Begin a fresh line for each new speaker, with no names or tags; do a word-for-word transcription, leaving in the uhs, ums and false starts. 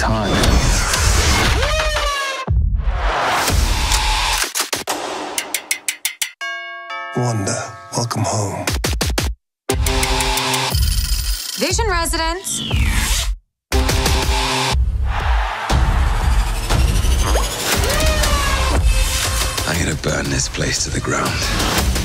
hard.
Wanda, welcome home.
Vision residents.
I'm gonna burn this place to the ground.